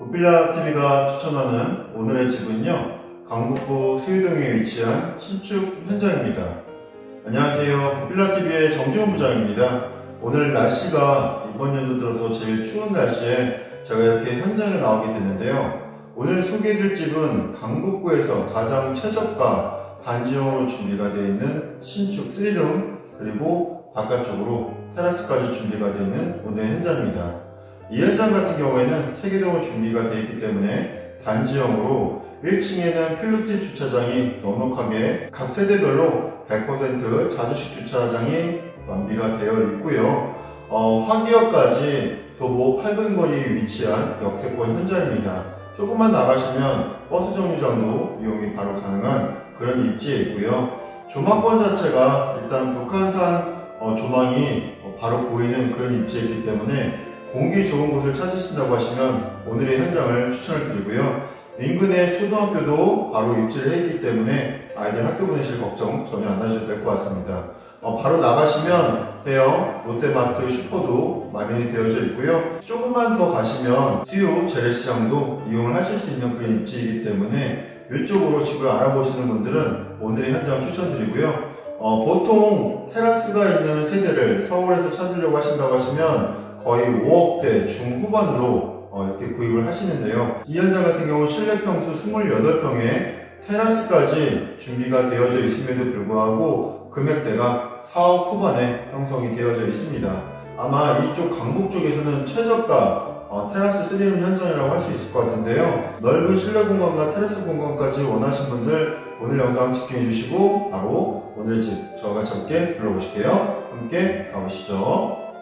고필라TV가 추천하는 오늘의 집은요, 강북구 수유동에 위치한 신축 현장입니다. 안녕하세요, 고필라TV의 정지훈 부장입니다. 오늘 날씨가 이번 연도 들어서 제일 추운 날씨에 제가 이렇게 현장에 나오게 됐는데요. 오늘 소개해드릴 집은 강북구에서 가장 최저가 단지형으로 준비가 되어 있는 신축 3룸, 그리고 바깥쪽으로 테라스까지 준비가 되어 있는 오늘 현장입니다. 이 현장 같은 경우에는 세개동으로 준비가 되어 있기 때문에 단지형으로 1층에는 필로티 주차장이 넉넉하게 각 세대별로 100% 자주식 주차장이 완비가 되어 있고요. 화기역까지 도보 8분 거리에 위치한 역세권 현장입니다. 조금만 나가시면 버스 정류장도 이용이 바로 가능한 그런 입지에 있고요. 조망권 자체가 일단 북한산 조망이 바로 보이는 그런 입지에 있기 때문에 공기 좋은 곳을 찾으신다고 하시면 오늘의 현장을 추천을 드리고요. 인근의 초등학교도 바로 입지를 해 있기 때문에 아이들 학교 보내실 걱정 전혀 안 하셔도 될 것 같습니다. 바로 나가시면 대형 롯데마트 슈퍼도 마련이 되어져 있고요. 조금만 더 가시면 수요 재래시장도 이용을 하실 수 있는 그런 입지이기 때문에 이쪽으로 집을 알아보시는 분들은 오늘의 현장 추천드리고요. 보통 테라스가 있는 세대를 서울에서 찾으려고 하신다고 하시면 거의 5억대 중후반으로 이렇게 구입을 하시는데요. 이 현장 같은 경우 실내 평수 28평에 테라스까지 준비가 되어져 있음에도 불구하고 금액대가 4억 후반에 형성이 되어져 있습니다. 아마 이쪽 강북 쪽에서는 최저가 테라스 3룸 현장이라고 할 수 있을 것 같은데요. 넓은 실내 공간과 테라스 공간까지 원하신 분들 오늘 영상 집중해 주시고 바로 오늘 집 저와 같이 함께 둘러보실게요. 함께 가보시죠.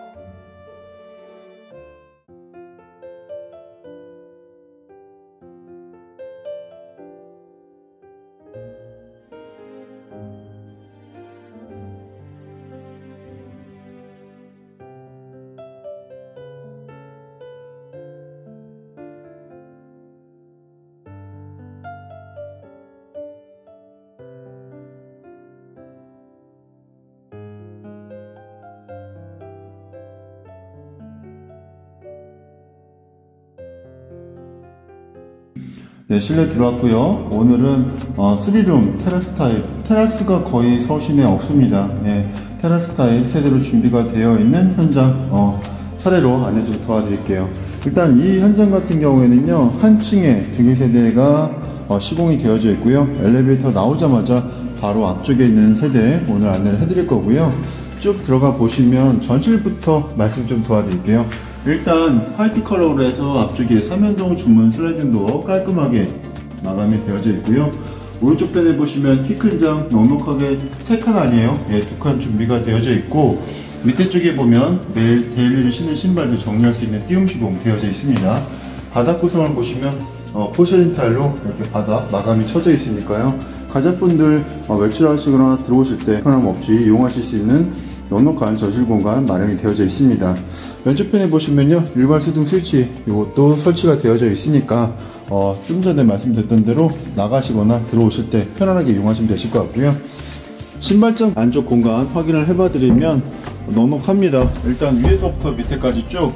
네, 실내 들어왔고요. 오늘은 3룸 테라스 타입, 테라스가 거의 서울 시내에 없습니다. 네, 테라스 타입 세대로 준비가 되어 있는 현장 차례로 안내 좀 도와드릴게요. 일단 이 현장 같은 경우에는요, 한 층에 2개 세대가 시공이 되어져 있고요. 엘리베이터 나오자마자 바로 앞쪽에 있는 세대 오늘 안내를 해드릴 거고요. 쭉 들어가 보시면 전실부터 말씀 좀 도와드릴게요. 일단 화이트 컬러로 해서 앞쪽에 3연동 주문 슬라이딩 도어 깔끔하게 마감이 되어져 있고요. 오른쪽 편에 보시면 키 큰 장 넉넉하게 3칸 아니에요. 예, 2칸 준비가 되어져 있고, 밑에 쪽에 보면 매일 데일리를 신는 신발도 정리할 수 있는 띄움 시공 되어져 있습니다. 바닥 구성을 보시면 포셔닝 타일로 이렇게 바닥 마감이 쳐져 있으니까요. 가족분들 외출하시거나 들어오실 때 편함 없이 이용하실 수 있는 넉넉한 저실 공간 마련이 되어져 있습니다. 왼쪽편에 보시면요, 일괄 수동 스위치 이것도 설치가 되어져 있으니까 좀 전에 말씀드렸던 대로 나가시거나 들어오실 때 편안하게 이용하시면 되실 것 같고요. 신발장 안쪽 공간 확인을 해봐 드리면 넉넉합니다. 일단 위에서부터 밑에까지 쭉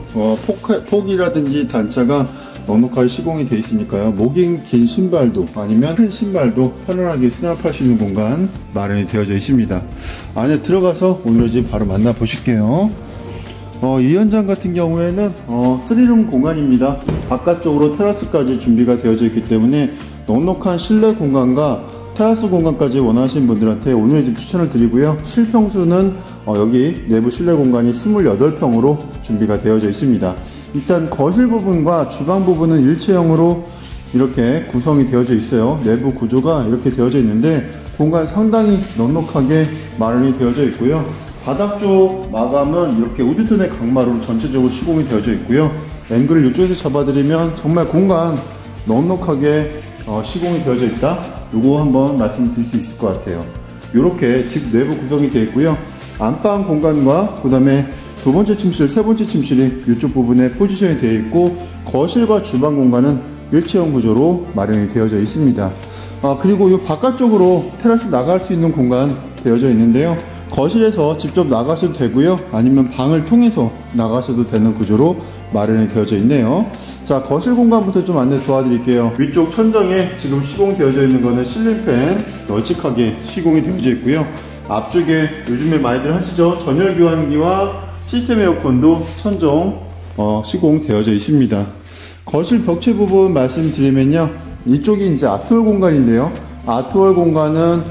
폭이라든지 단차가 넉넉하게 시공이 되어 있으니까요. 목이 긴 신발도 아니면 큰 신발도 편안하게 수납할 수 있는 공간 마련이 되어져 있습니다. 안에 들어가서 오늘의 집 바로 만나보실게요. 이 현장 같은 경우에는 3룸 공간입니다. 바깥쪽으로 테라스까지 준비가 되어져 있기 때문에 넉넉한 실내 공간과 테라스 공간까지 원하시는 분들한테 오늘의 집 추천을 드리고요. 실평수는 여기 내부 실내 공간이 28평으로 준비가 되어져 있습니다. 일단 거실 부분과 주방 부분은 일체형으로 이렇게 구성이 되어져 있어요. 내부 구조가 이렇게 되어져 있는데 공간 상당히 넉넉하게 마련이 되어져 있고요. 바닥 쪽 마감은 이렇게 우드톤의 강마루로 전체적으로 시공이 되어져 있고요. 앵글을 이쪽에서 잡아드리면 정말 공간 넉넉하게 시공이 되어져 있다, 요거 한번 말씀드릴 수 있을 것 같아요. 이렇게 집 내부 구성이 되어 있고요. 안방 공간과 그 다음에 두 번째 침실, 세 번째 침실이 이쪽 부분에 포지션이 되어 있고, 거실과 주방 공간은 일체형 구조로 마련이 되어져 있습니다. 그리고 이 바깥쪽으로 테라스 나갈 수 있는 공간 되어져 있는데요. 거실에서 직접 나가셔도 되고요, 아니면 방을 통해서 나가셔도 되는 구조로 마련이 되어져 있네요. 자, 거실 공간부터 좀 안내 도와드릴게요. 위쪽 천정에 지금 시공되어져 있는 거는 실링팬 널찍하게 시공이 되어져 있고요. 앞쪽에 요즘에 많이들 하시죠? 전열 교환기와 시스템 에어컨도 천정 시공되어져 있습니다. 거실 벽체 부분 말씀드리면요, 이쪽이 이제 아트월 공간인데요. 아트월 공간은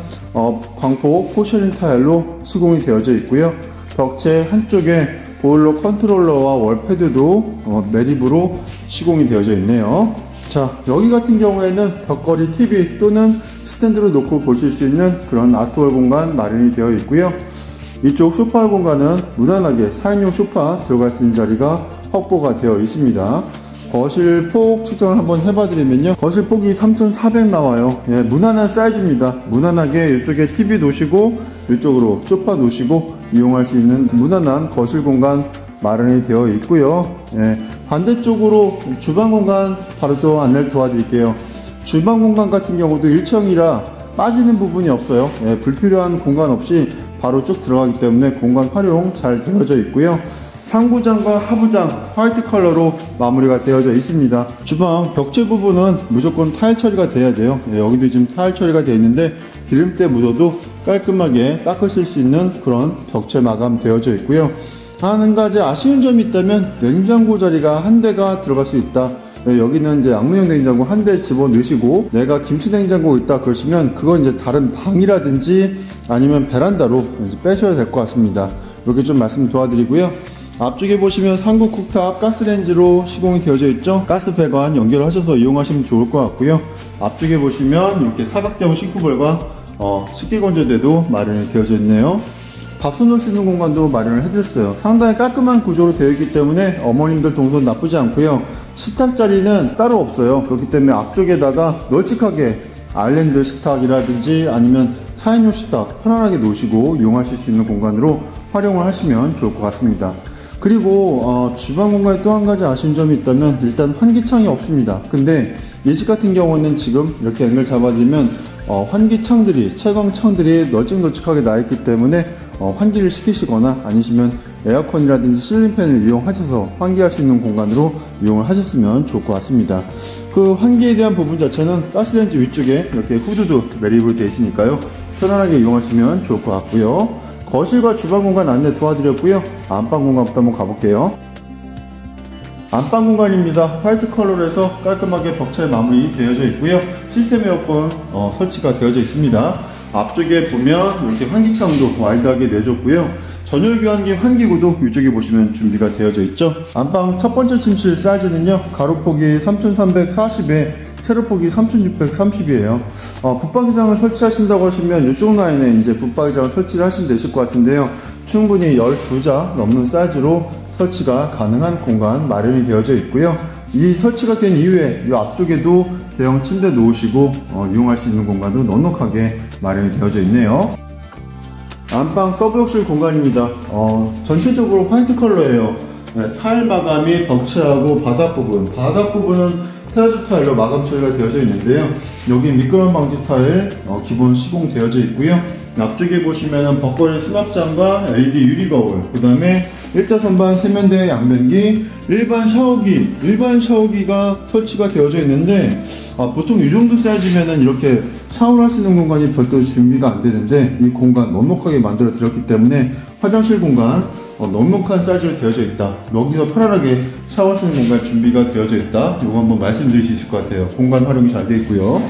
광폭 포셔링 타일로 시공이 되어져 있고요. 벽체 한쪽에 보일러 컨트롤러와 월패드도 매립으로 시공이 되어져 있네요. 자, 여기 같은 경우에는 벽걸이 TV 또는 스탠드로 놓고 보실 수 있는 그런 아트월 공간 마련이 되어 있고요. 이쪽 소파 공간은 무난하게 4인용 소파 들어갈 수 있는 자리가 확보가 되어 있습니다. 거실 폭 측정을 한번 해봐드리면요, 거실 폭이 3,400 나와요. 예, 무난한 사이즈입니다. 무난하게 이쪽에 TV 놓으시고 이쪽으로 소파 놓으시고 이용할 수 있는 무난한 거실 공간 마련이 되어 있고요. 예, 반대쪽으로 주방 공간 바로 또 안내를 도와드릴게요. 주방 공간 같은 경우도 1층이라 빠지는 부분이 없어요. 예, 불필요한 공간 없이 바로 쭉 들어가기 때문에 공간 활용 잘 되어져 있고요. 상부장과 하부장 화이트 컬러로 마무리가 되어져 있습니다. 주방 벽체 부분은 무조건 타일 처리가 돼야 돼요. 예, 여기도 지금 타일 처리가 되어 있는데 기름때 묻어도 깔끔하게 닦으실 수 있는 그런 벽체 마감 되어져 있고요. 한 가지 아쉬운 점이 있다면 냉장고 자리가 한 대가 들어갈 수 있다. 예, 여기는 이제 양문형 냉장고 한 대 집어넣으시고 내가 김치 냉장고 있다 그러시면 그건 이제 다른 방이라든지 아니면 베란다로 이제 빼셔야 될 것 같습니다. 이렇게 좀 말씀 도와드리고요. 앞쪽에 보시면 상부 쿡탑 가스레인지로 시공이 되어져 있죠. 가스 배관 연결하셔서 이용하시면 좋을 것 같고요. 앞쪽에 보시면 이렇게 사각형 싱크볼과 식기건조대도 마련이 되어져 있네요. 밥솥 넣을 수 있는 공간도 마련을 해드렸어요. 상당히 깔끔한 구조로 되어 있기 때문에 어머님들 동선 나쁘지 않고요. 식탁 자리는 따로 없어요. 그렇기 때문에 앞쪽에다가 널찍하게 아일랜드 식탁이라든지 아니면 4인용 식탁 편안하게 놓으시고 이용하실 수 있는 공간으로 활용을 하시면 좋을 것 같습니다. 그리고 주방 공간에 또 한 가지 아쉬운 점이 있다면 일단 환기창이 없습니다. 근데 이 집 같은 경우는 지금 이렇게 앵글 잡아드리면 환기창들이 채광창들이 널찍널찍하게 나 있기 때문에 환기를 시키시거나 아니시면 에어컨이라든지 실링팬을 이용하셔서 환기할 수 있는 공간으로 이용을 하셨으면 좋을 것 같습니다. 그 환기에 대한 부분 자체는 가스레인지 위쪽에 이렇게 후드도 매립으로 되어 있으니까요, 편안하게 이용하시면 좋을 것 같고요. 거실과 주방 공간 안내 도와드렸고요. 안방 공간부터 한번 가볼게요. 안방 공간입니다. 화이트 컬러로 해서 깔끔하게 벽체 마무리 되어져 있고요. 시스템 에어컨 설치가 되어져 있습니다. 앞쪽에 보면 이렇게 환기창도 와이드하게 내줬고요. 전열 교환기 환기구도 이쪽에 보시면 준비가 되어져 있죠. 안방 첫 번째 침실 사이즈는요, 가로폭이 3340에 세로폭이 3630이에요. 붙박이장을 설치하신다고 하시면 이쪽 라인에 이제 붙박이장을 설치를 하시면 되실 것 같은데요. 충분히 12자 넘는 사이즈로 설치가 가능한 공간 마련이 되어져 있고요. 이 설치가 된 이후에 이 앞쪽에도 대형 침대 놓으시고 이용할 수 있는 공간도 넉넉하게 마련이 되어져 있네요. 안방 서브욕실 공간입니다. 전체적으로 화이트 컬러예요. 네, 타일 마감이 벽체하고 바닥 부분은 테라조 타일로 마감 처리가 되어져 있는데요. 여기 미끄럼 방지 타일 기본 시공되어져 있고요. 앞쪽에 보시면은 벽걸이 수납장과 LED 유리 거울, 그 다음에 일자 선반 세면대 양변기, 일반 샤워기가 설치가 되어져 있는데 보통 이 정도 사이즈면은 이렇게 샤워를 할 수 있는 공간이 별도로 준비가 안 되는데 이 공간 넉넉하게 만들어 드렸기 때문에 화장실 공간 넉넉한 사이즈로 되어져 있다. 여기서 편안하게 샤워할 수 있는 공간 준비가 되어져 있다. 이거 한번 말씀드릴 수 있을 것 같아요. 공간 활용이 잘 되어 있고요.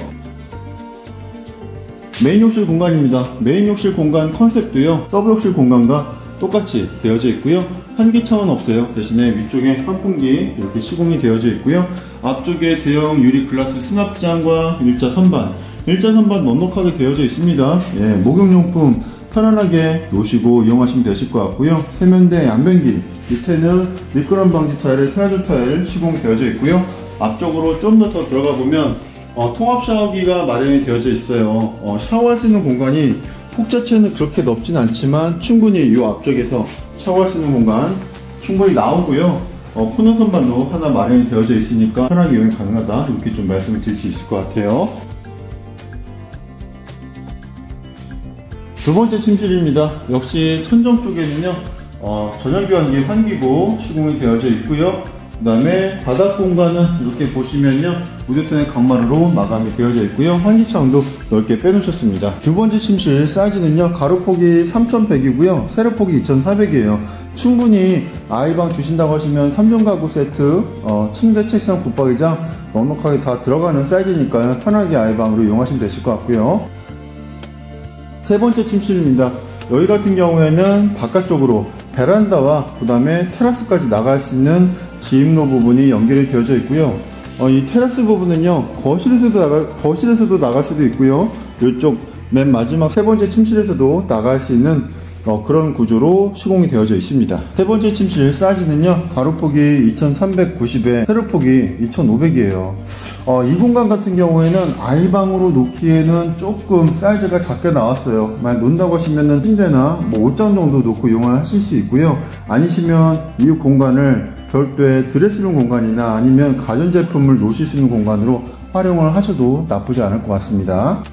메인 욕실 공간입니다. 메인 욕실 공간 컨셉도요, 서브 욕실 공간과 똑같이 되어져 있고요. 환기창은 없어요. 대신에 위쪽에 환풍기 이렇게 시공이 되어져 있고요. 앞쪽에 대형 유리 글라스 수납장과 일자 선반 넉넉하게 되어져 있습니다. 예, 목욕용품 편안하게 놓으시고 이용하시면 되실 것 같고요. 세면대 양변기 밑에는 미끄럼 방지 타일에 테라조 타일 시공되어져 있고요. 앞쪽으로 좀 더 들어가 보면 통합 샤워기가 마련이 되어져 있어요. 샤워할 수 있는 공간이 폭 자체는 그렇게 넓진 않지만 충분히 이 앞쪽에서 샤워할 수 있는 공간 충분히 나오고요. 코너 선반도 하나 마련이 되어져 있으니까 편하게 이용이 가능하다, 이렇게 좀 말씀을 드릴 수 있을 것 같아요. 두 번째 침실입니다. 역시 천정 쪽에는요, 전열 교환기 환기구 시공이 되어져 있고요. 그 다음에 바닥 공간은 이렇게 보시면요, 우드톤의 강마루로 마감이 되어져 있고요. 환기창도 넓게 빼놓으셨습니다. 두 번째 침실 사이즈는요, 가로폭이 3100이고요 세로폭이 2400이에요 충분히 아이방 주신다고 하시면 3종 가구 세트, 침대, 책상, 붙박이장 넉넉하게 다 들어가는 사이즈니까요, 편하게 아이방으로 이용하시면 되실 것 같고요. 세 번째 침실입니다. 여기 같은 경우에는 바깥쪽으로 베란다와 그 다음에 테라스까지 나갈 수 있는 지입로 부분이 연결이 되어져 있고요. 이 테라스 부분은요, 거실에서도 나갈 수도 있고요, 이쪽 맨 마지막 세 번째 침실에서도 나갈 수 있는 그런 구조로 시공이 되어져 있습니다. 세 번째 침실 사이즈는요, 가로폭이 2390에 세로폭이 2500이에요. 이 공간 같은 경우에는 아이방으로 놓기에는 조금 사이즈가 작게 나왔어요. 만약 논다고 하시면은 침대나 뭐 옷장 정도 놓고 이용을 하실 수 있고요. 아니시면 이 공간을 별도의 드레스룸 공간이나 아니면 가전제품을 놓으실 수 있는 공간으로 활용을 하셔도 나쁘지 않을 것 같습니다.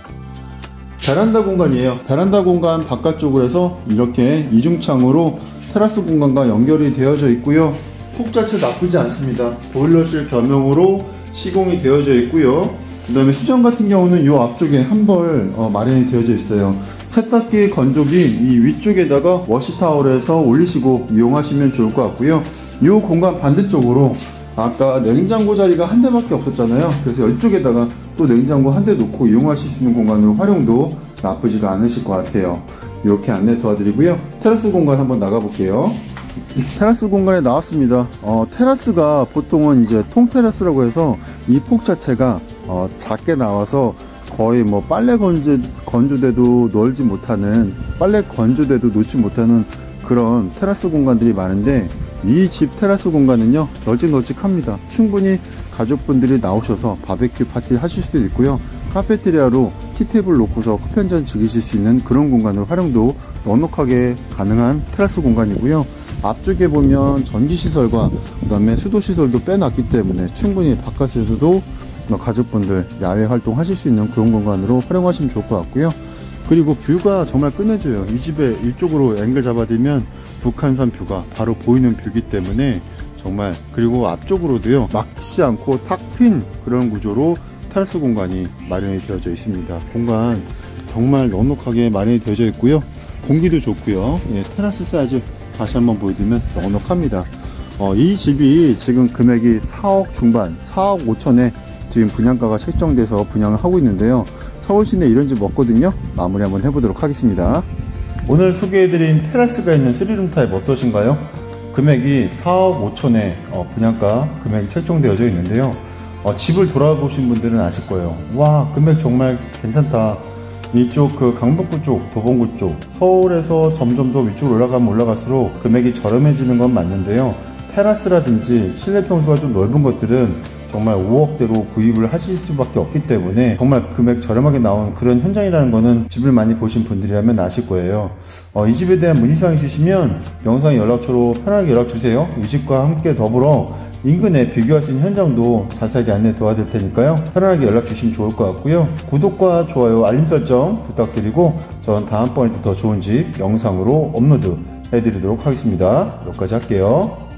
베란다 공간이에요. 베란다 공간 바깥쪽으로 해서 이렇게 이중창으로 테라스 공간과 연결이 되어져 있고요. 폭 자체 나쁘지 않습니다. 보일러실 겸용으로 시공이 되어져 있고요. 그 다음에 수전 같은 경우는 이 앞쪽에 한 벌 마련이 되어져 있어요. 세탁기 건조기 이 위쪽에다가 워시타월에서 올리시고 이용하시면 좋을 것 같고요. 이 공간 반대쪽으로 아까 냉장고 자리가 한 대밖에 없었잖아요. 그래서 이쪽에다가 또 냉장고 한 대 놓고 이용하실 수 있는 공간으로 활용도 나쁘지가 않으실 것 같아요. 이렇게 안내 도와드리고요. 테라스 공간 한번 나가 볼게요. 테라스 공간에 나왔습니다. 테라스가 보통은 이제 통테라스라고 해서 이 폭 자체가 작게 나와서 거의 뭐 빨래 건조대도 놓지 못하는, 빨래 건조대도 놓지 못하는 그런 테라스 공간들이 많은데, 이 집 테라스 공간은요, 널찍널찍합니다. 충분히 가족분들이 나오셔서 바베큐 파티 하실 수도 있고요, 카페테리아로 티테이블 놓고서 커피 한잔 즐기실 수 있는 그런 공간으로 활용도 넉넉하게 가능한 테라스 공간이고요. 앞쪽에 보면 전기시설과 그 다음에 수도시설도 빼놨기 때문에 충분히 바깥에서도 가족분들 야외 활동 하실 수 있는 그런 공간으로 활용하시면 좋을 것 같고요. 그리고 뷰가 정말 끝내줘요. 이 집에 이쪽으로 앵글 잡아들면 북한산 뷰가 바로 보이는 뷰이기 때문에 정말, 그리고 앞쪽으로도요, 막히지 않고 탁 트인 그런 구조로 테라스 공간이 마련이 되어져 있습니다. 공간 정말 넉넉하게 마련이 되어져 있고요. 공기도 좋고요. 테라스 사이즈 다시 한번 보여드리면 넉넉합니다. 이 집이 지금 금액이 4억 중반, 4억 5천에 지금 분양가가 책정돼서 분양을 하고 있는데요. 서울 시내 이런 집 없거든요. 마무리 한번 해보도록 하겠습니다. 오늘 소개해드린 테라스가 있는 3룸 타입 어떠신가요? 금액이 4억 5천에 분양가 금액이 책정되어져 있는데요. 집을 돌아보신 분들은 아실 거예요. 와, 금액 정말 괜찮다. 이쪽 그 강북구 쪽, 도봉구 쪽, 서울에서 점점 더 위쪽으로 올라가면 올라갈수록 금액이 저렴해지는 건 맞는데요. 테라스라든지 실내 평수가 좀 넓은 것들은 정말 5억대로 구입을 하실 수밖에 없기 때문에 정말 금액 저렴하게 나온 그런 현장이라는 거는 집을 많이 보신 분들이라면 아실 거예요. 이 집에 대한 문의사항 있으시면 영상 연락처로 편하게 연락 주세요. 이 집과 함께 더불어 인근에 비교할 수 있는 현장도 자세하게 안내 도와드릴 테니까요. 편하게 연락 주시면 좋을 것 같고요. 구독과 좋아요, 알림 설정 부탁드리고 전 다음번에 더 좋은 집 영상으로 업로드 해드리도록 하겠습니다. 여기까지 할게요.